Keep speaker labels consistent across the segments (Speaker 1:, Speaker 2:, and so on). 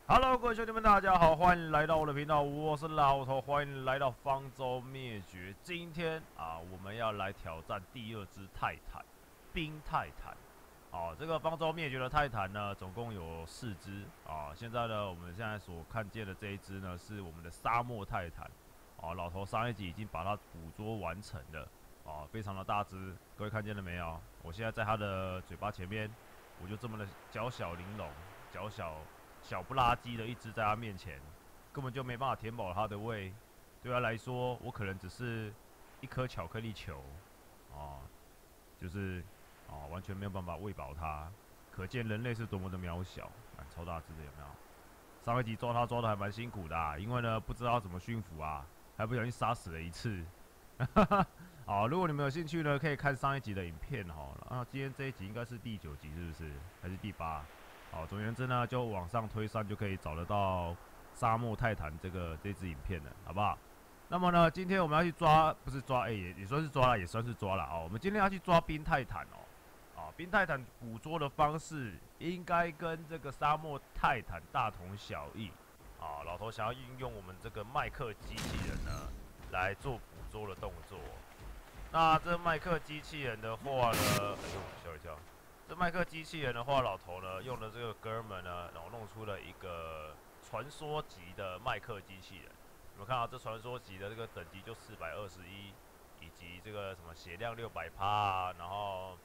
Speaker 1: Hello，各位兄弟们，大家好，欢迎来到我的频道，我是老头，欢迎来到方舟灭绝。今天我们要来挑战第2只泰坦，冰泰坦。这个方舟灭绝的泰坦呢，总共有4只现在呢，我们现在所看见的这一只呢，是我们的沙漠泰坦。老头上一集已经把它捕捉完成了非常的大只，各位看见了没有？我现在在它的嘴巴前面，我就这么的娇小玲珑，小不拉几的一只在他面前，根本就没办法填饱他的胃。对他来说，我可能只是一颗巧克力球，就是完全没有办法喂饱他。可见人类是多么的渺小，超大只的有没有？上一集抓他抓的还蛮辛苦的因为呢不知道怎么驯服还不小心杀死了1次。如果你们有兴趣呢，可以看上一集的影片今天这一集应该是第9集是不是？还是第8？总而言之呢，就往上推算就可以找得到沙漠泰坦这支影片了，好不好？那么呢，今天我们要去抓，不是抓，也算是抓了，也算是抓了我们今天要去抓冰泰坦冰泰坦捕捉的方式应该跟这个沙漠泰坦大同小异老头想要运用我们这个麦克机器人呢，来做捕捉的动作。那这麦克机器人的话呢，吓我一跳。这麦克机器人的话，老头呢用的这个哥们呢，然后弄出了一个传说级的麦克机器人。你们看到这传说级的这个等级就421，以及这个什么血量600%然后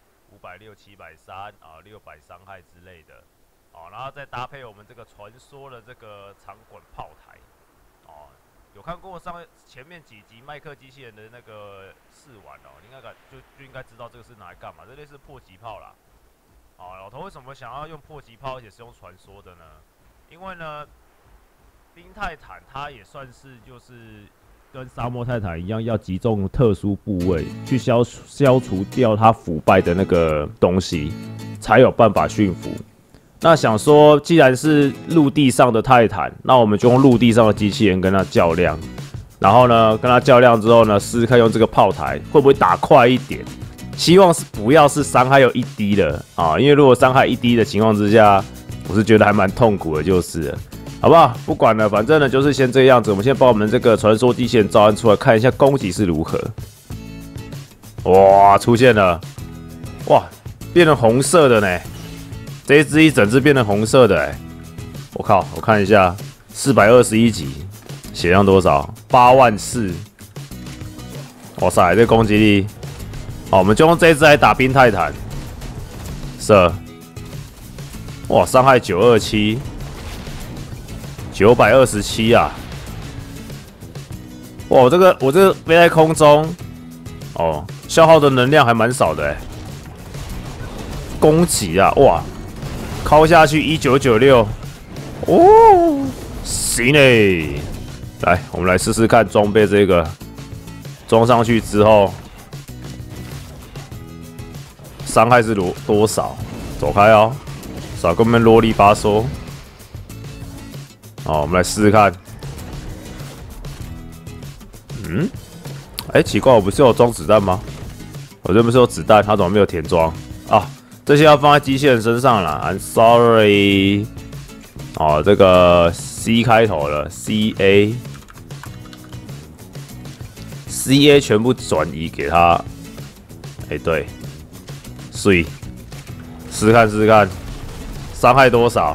Speaker 1: 560、730600伤害之类的然后再搭配我们这个传说的这个长管炮台有看过前面几集麦克机器人的那个试玩你应该就应该知道这个是拿来干嘛，这类似迫击炮啦。老头为什么想要用迫击炮，而且是用传说的呢？因为呢，冰泰坦它也算是就是跟沙漠泰坦一样，要击中特殊部位，去消除掉它腐败的那个东西，才有办法驯服。那想说，既然是陆地上的泰坦，那我们就用陆地上的机器人跟它较量，然后呢，跟它较量之后呢，试试看用这个炮台会不会打快一点。希望是不要是伤害有1滴的因为如果伤害1滴的情况之下，我是觉得还蛮痛苦的，就是了，好不好？不管了，反正呢就是先这样子。我们先把我们这个传说机器人召唤出来，看一下攻击是如何。哇，出现了！哇，变成红色的呢！这一整只变成红色的我靠！我看一下，421级，血量多少？84000。哇塞，这攻击力！我们就用这一只来打冰泰坦，射，哇，伤害927， 927哇，我这个飞在空中，消耗的能量还蛮少的攻击哇，敲下去1996，行嘞，来，我们来试试看装备这个，装上去之后。伤害是多少？走开少跟我们啰里吧嗦。我们来试试看。奇怪，我不是有装子弹吗？我这不是有子弹，它怎么没有填装这些要放在机器人身上啦。I'm sorry。这个 C 开头的 CA 全部转移给他。对。所以试试看，伤害多少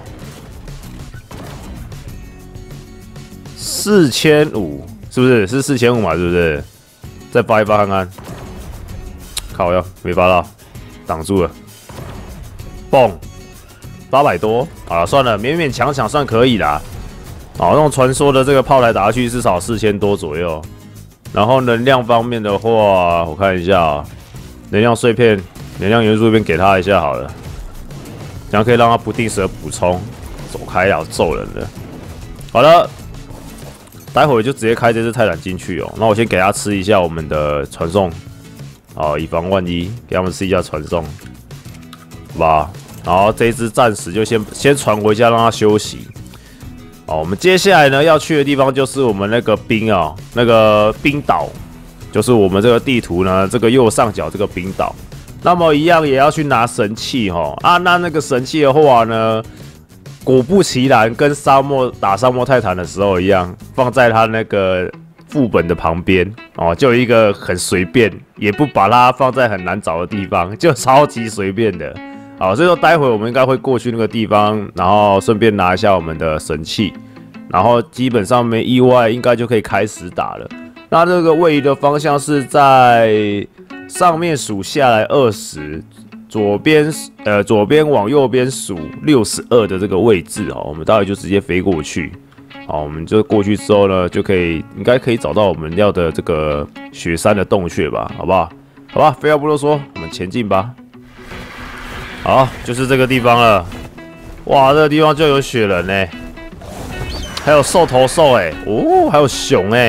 Speaker 1: ？4500，是不是？是4500嘛？是不是？再发一发看看。靠腰没发到，挡住了。蹦，800多。好了，算了，勉勉强强算可以啦。那种传说的这个炮台打下去至少4000多左右。然后能量方面的话，我看一下能量碎片。能量元素这边给他一下好了，这样可以让他不定时的补充。走开了，揍人了。好了，待会就直接开这只泰坦进去那我先给他吃一下我们的传送，以防万一，给他们吃一下传送，好吧？然后这一只暂时就先传回家，让他休息。我们接下来呢要去的地方就是我们那个那个冰岛，就是我们这个地图呢这个右上角这个冰岛。那么一样也要去拿神器那个神器的话呢，
Speaker 2: 果不其然，跟打沙漠泰坦的时候一样，放在他那个副本的旁边哦，就一个很随便，也不把它放在很难找的地方，就超级随便的。好，所以说待会我们应该会过去那个地方，然后顺便拿一下我们的神器，然后基本上没意外，应该就可以开始打了。那这个位移的方向是在上面数下来20，左边往右边数62的这个位置哦，我们待会就直接飞过去。好，我们就过去之后呢，应该可以找到我们要的这个雪山的洞穴吧，好不好？好吧，废话不多说，我们前进吧。好，就是这个地方了。哇，这个地方就有雪人呢，还有兽头兽哎，哦，还有熊哎。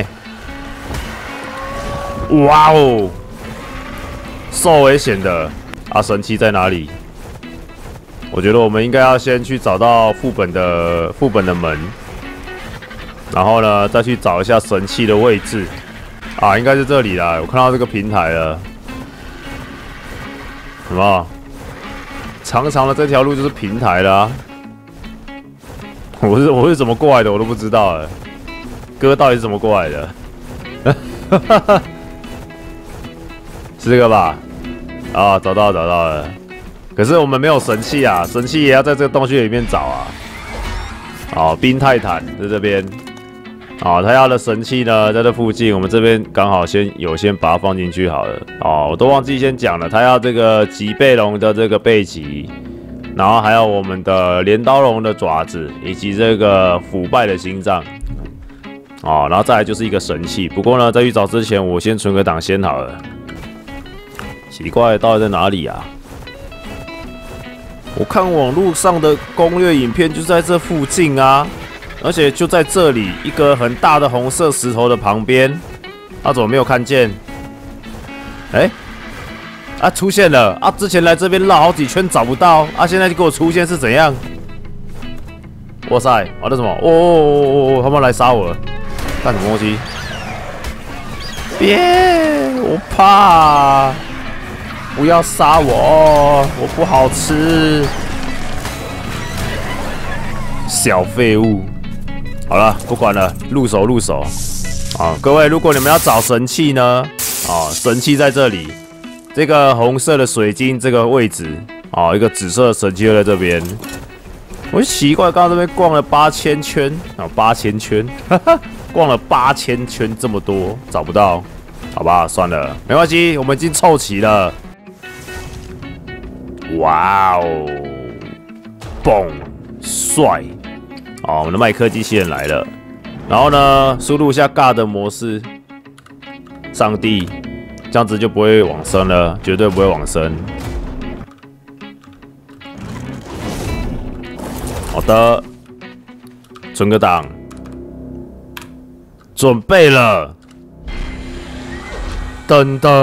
Speaker 2: 哇哦，受危险的啊！神器在哪里？我觉得我们应该要先去找到副本的门，然后呢，再去找一下神器的位置啊，应该是这里啦。我看到这个平台了，什么？长长的这条路就是平台啦、啊。我是怎么过来的，我都不知道了。哥到底是怎么过来的？是这个吧？啊，找到了。可是我们没有神器啊，神器也要在这个洞穴里面找啊。好，冰泰坦在这边。好，他要的神器呢，在这附近，我们这边刚好先把它放进去好了。哦，我都忘记先讲了，他要这个脊背龙的这个背脊，然后还有我们的镰刀龙的爪子，以及这个腐败的心脏。哦，然后再来就是一个神器。不过呢，在去找之前，我先存个档先好了。奇怪，到底在哪里啊？我看网络上的攻略影片就在这附近啊，而且就在这里一个很大的红色石头的旁边。啊，怎么没有看见？啊，出现了！啊，之前来这边绕好几圈找不到，啊，现在就给我出现是怎样？哇塞！啊，那什么？哦，他们来杀我了！干什么东西？别！我怕！不要杀我，我不好吃。小废物。好了，不管了，入手。啊，各位，如果你们要找神器呢，啊，神器在这里，这个红色的水晶这个位置，啊，一个紫色的神器就在这边。我就奇怪，刚刚这边逛了8000圈，啊，8000圈，哈哈，逛了8000圈这么多，找不到，好吧，算了，没关系，我们已经凑齐了。哇哦，嘣，帅！好，我们的麦克机器人来了。然后呢，输入一下 God 模式，上帝，这样子就不会往生了，绝对不会往生。好的，存个档，准备了，噔噔，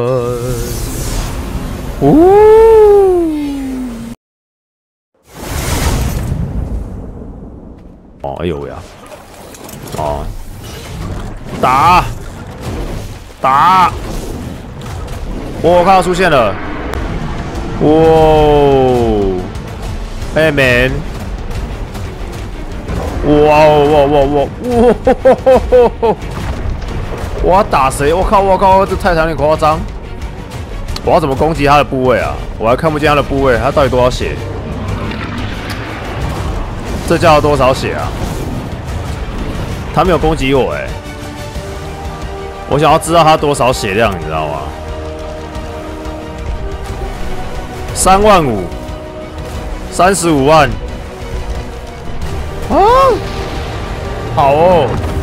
Speaker 2: 哦，哎呦呀！哦，打！我看到出现了！哇！hey man！ 哇！我要打谁？我靠！这泰坦有点夸张！我要怎么攻击他的部位啊？我还看不见他的部位，他到底多少血？这叫了多少血啊？他没有攻击我我想要知道他多少血量，你知道吗？35000 ，35万。啊，好哦。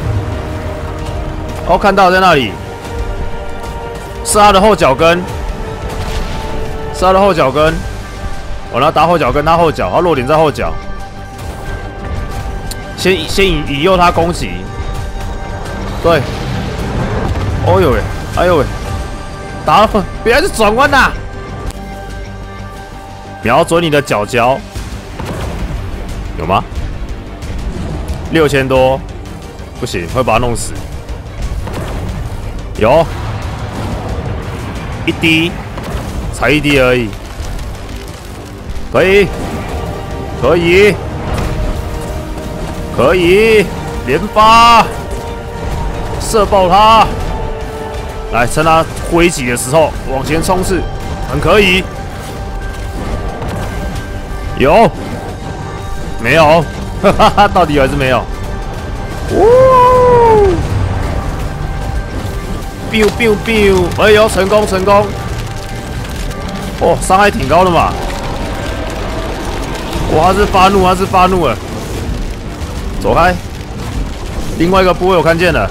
Speaker 2: 哦，看到在那里，是他的后脚跟，我要打后脚跟，他后脚，他落点在后脚。先引诱他攻击，对，哦呦喂，哎呦喂，打了，别是转弯呐！瞄准你的脚脚，有吗？6000多，不行，会把他弄死。有，一滴，才1滴而已，可以。 可以连发，射爆他！来，趁他挥起的时候往前冲刺，很可以。有？没有？哈哈哈，到底有还是没有？呜 ！biu biu biu！ 哎呦，成功成功！哦，伤害挺高的嘛。哇，他是发怒，他是发怒了。走开！另外一个部位我看见了，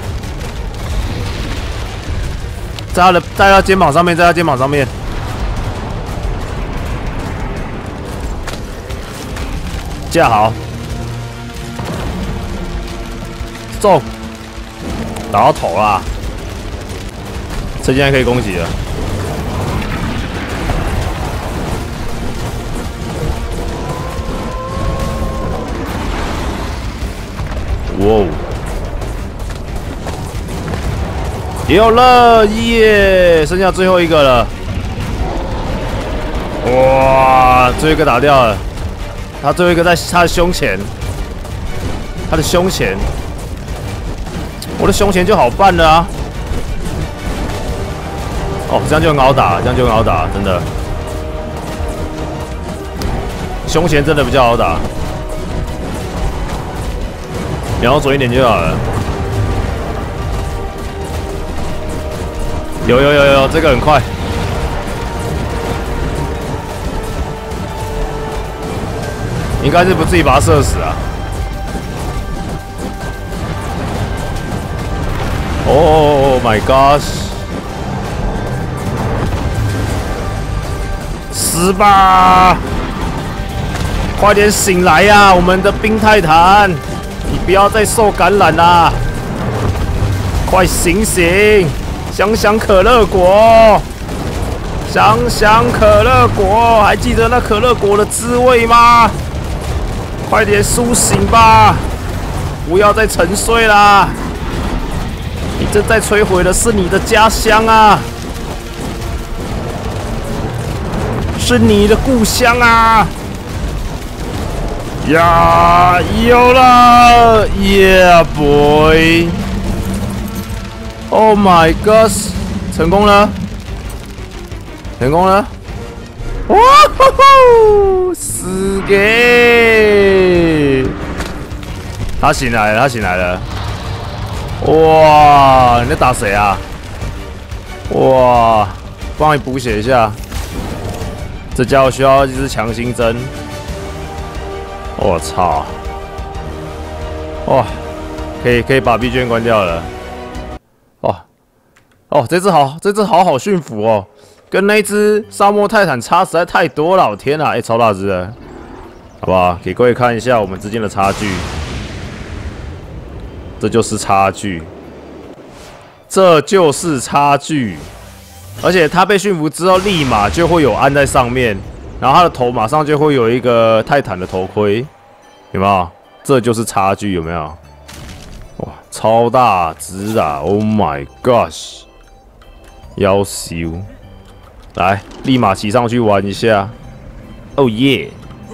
Speaker 2: 在他肩膀上面，在他肩膀上面。架好，中，打到头啦！这现在可以攻击了。哇哦！有了耶！剩下最后一个了。哇，最后一个打掉了。他最后一个在他的胸前，他的胸前，我的胸前就好办了啊！哦，这样就很好打，这样就很好打，真的。胸前真的比较好打，然后左一点就好了。有，这个很快。应该是不至于把他射死啊！哦 my gosh！ 死吧！快点醒来呀，我们的冰泰坦！你不要再受感染啦！快醒醒！想想可乐果，想想可乐果，还记得那可乐果的滋味吗？快点苏醒吧！不要再沉睡啦！你正在摧毁的是你的家乡啊，是你的故乡啊！呀，有了 ，Yeah boy！ Oh my god！ 成功了，成功了！哇吼吼！死给！他醒来了，他醒来了！哇，你在打谁啊？哇，帮你补血一下。这家伙需要一支强心针。我操！哇，可以把 B 卷关掉了。哦，这只好驯服哦。跟那只沙漠泰坦差实在太多了，我天啊！超大只的，好不好？给各位看一下我们之间的差距，这就是差距，这就是差距。而且它被驯服之后，立马就会有鞍在上面，然后它的头马上就会有一个泰坦的头盔，有没有？这就是差距，有没有？哇，超大只啊 ！Oh my gosh！ 夭寿！来，立马骑上去玩一下。哦耶！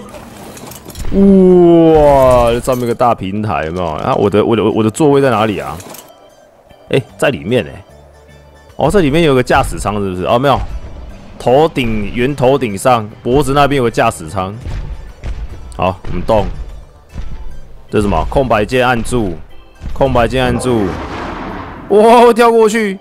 Speaker 2: 哇，上面有个大平台，有没有？啊，我的座位在哪里啊？哎，在里面哎。哦，这里面有个驾驶舱，是不是？哦，没有。头顶圆头顶上，脖子那边有个驾驶舱。好，我们动。这是什么？空白键按住，空白键按住。哇，跳过去！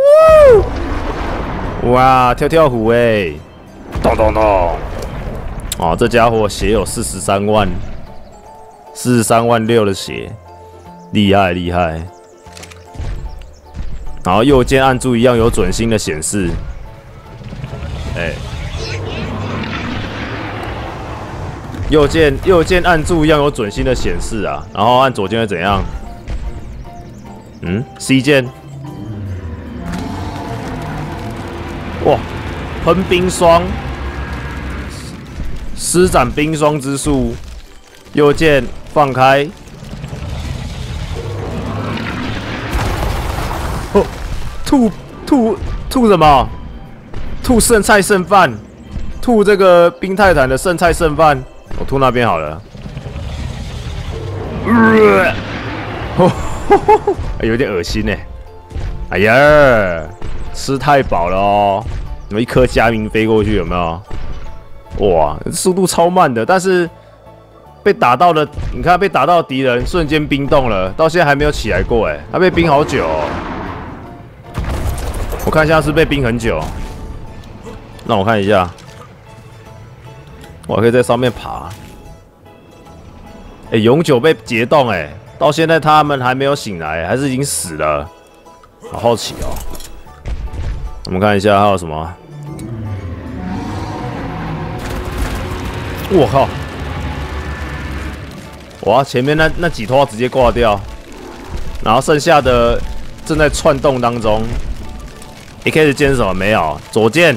Speaker 2: 哇，跳虎哎！咚咚咚！哦，这家伙血有43万，43万6的血，厉害厉害。然后右键按住一样有准星的显示，哎，右键按住一样有准星的显示啊。然后按左键会怎样？C 键。哇，喷冰霜，施展冰霜之术，右键放开。哦，吐什么？吐剩菜剩饭，吐这个冰泰坦的剩菜剩饭。我吐那边好了。 有点恶心呢。哎呀，吃太饱了哦！怎么一颗佳明飞过去有没有？哇，速度超慢的，但是被打到的，你看被打到的敌人瞬间冰冻了，到现在还没有起来过哎，他被冰好久哦。我看一下是被冰很久，让我看一下，我还可以在上面爬。哎，永久被解冻哎，到现在他们还没有醒来，还是已经死了，好好奇哦。我们看一下还有什么。我靠！哇，前面那几头要直接挂掉，然后剩下的正在窜动当中。一开始键是什么？没有，左键，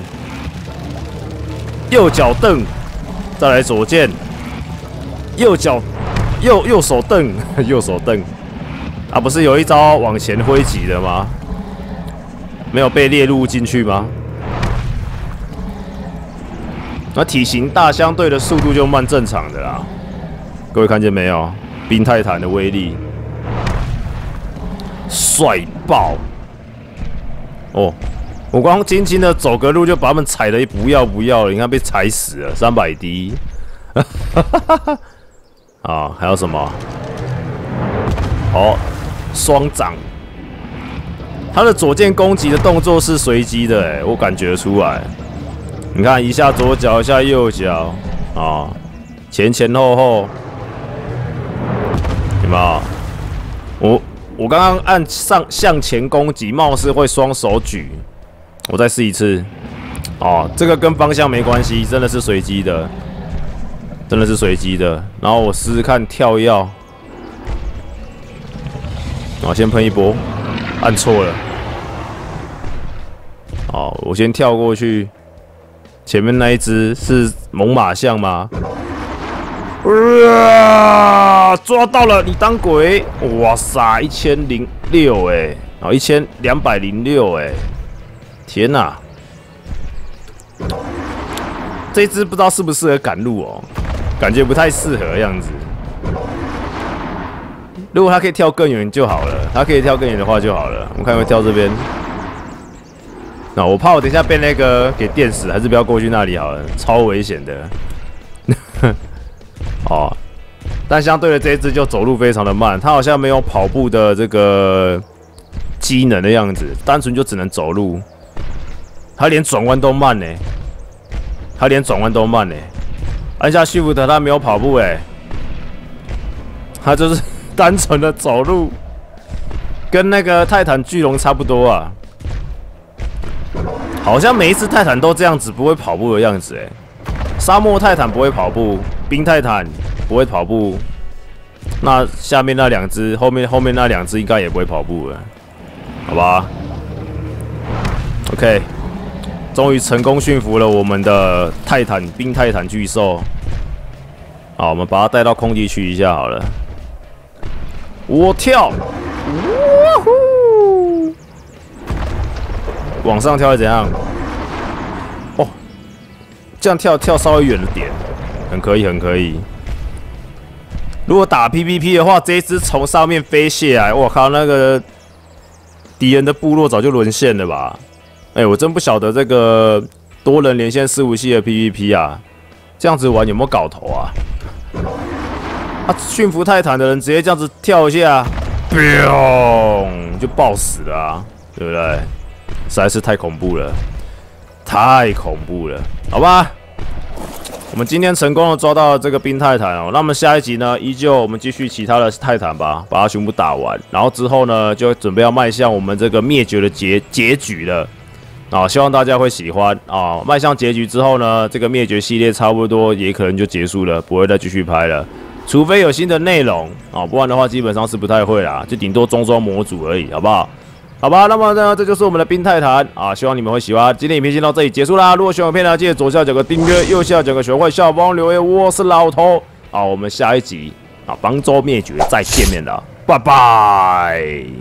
Speaker 2: 右脚蹬，再来左键，右脚右手蹬，右手蹬。啊，不是有一招往前挥击的吗？没有被列入进去吗？那体型大，相对的速度就慢，正常的啦。各位看见没有？冰泰坦的威力，帅爆！哦，我光轻轻的走个路就把他们踩得不要了，你看被踩死了，300滴。啊，还有什么？哦，双掌。他的左键攻击的动作是随机的，哎，我感觉出来。你看，一下左脚，一下右脚，啊，前后，有没有？我刚刚按向前攻击，貌似会双手举，我再试一次。哦，这个跟方向没关系，真的是随机的，真的是随机的。然后我试试看跳跃，好，先喷一波，按错了。好，我先跳过去。前面那一只是猛犸象吗？抓到了！你当鬼！哇塞，1006哎，然后1206哎，天哪！这只不知道适不适合赶路哦，感觉不太适合的样子。如果它可以跳更远就好了，它可以跳更远的话就好了。我看会跳这边。那我怕我等一下被那个给电死，还是不要过去那里好了，超危险的。哦，但相对的这一只就走路非常的慢，它好像没有跑步的这个机能的样子，单纯就只能走路。它连转弯都慢呢，按下 Shift 它没有跑步哎，它就是单纯的走路，跟那个泰坦巨龙差不多啊。好像每一次泰坦都这样子，不会跑步的样子哎。沙漠泰坦不会跑步，冰泰坦不会跑步，那下面那两只，后面那两只应该也不会跑步了，好吧 ？OK， 终于成功驯服了我们的泰坦冰泰坦巨兽。好，我们把它带到空地去一下好了。我跳，哇呼！往上跳会怎样？哦，这样跳稍微远了点，很可以。如果打 PVP 的话，这一只从上面飞下来，我靠，那个敌人的部落早就沦陷了吧？哎，我真不晓得这个多人连线伺服器的 PVP 啊，这样子玩有没有搞头啊？驯服泰坦的人直接这样子跳一下，就爆死了啊，对不对？实在是太恐怖了，好吧？我们今天成功的抓到了这个冰泰坦哦，那么下一集呢，依旧我们继续其他的泰坦吧，把它全部打完，然后之后呢，就准备要迈向我们这个灭绝的结局了。啊，希望大家会喜欢啊！迈向结局之后呢，这个灭绝系列差不多也可能就结束了，不会再继续拍了，除非有新的内容啊，不然的话基本上是不太会啦，就顶多装模组而已，好不好？好吧，那么呢，这就是我们的冰泰坦啊，希望你们会喜欢。今天影片先到这里结束啦。如果喜欢影片呢，记得左下角个订阅，右下角个学会，下方留言。我是老头啊，我们下一集啊，邦州灭绝再见面了，拜拜。